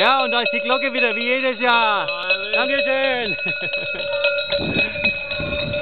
Ja, und da ist die Glocke wieder, wie jedes Jahr. Dankeschön.